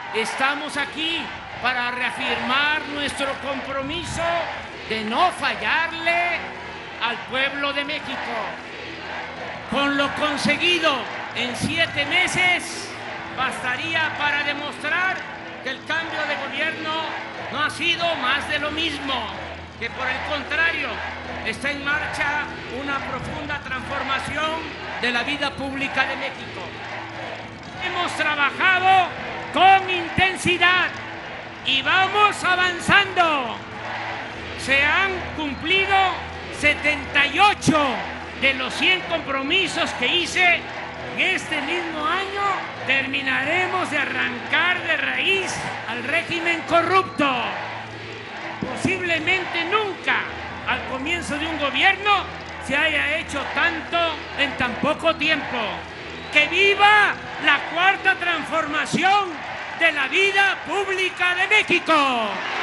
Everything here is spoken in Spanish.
Estamos aquí para reafirmar nuestro compromiso de no fallarle al pueblo de México. Con lo conseguido en 7 meses, bastaría para demostrar que el cambio de gobierno no ha sido más de lo mismo, que por el contrario, está en marcha una profunda transformación de la vida pública de México. Hemos trabajado con intensidad y vamos avanzando. Se han cumplido 78 de los 100 compromisos que hice. En este mismo año terminaremos de arrancar de raíz al régimen corrupto. Posiblemente nunca al comienzo de un gobierno se haya hecho tanto en tan poco tiempo. ¡Que viva la cuarta transformación de la vida pública de México!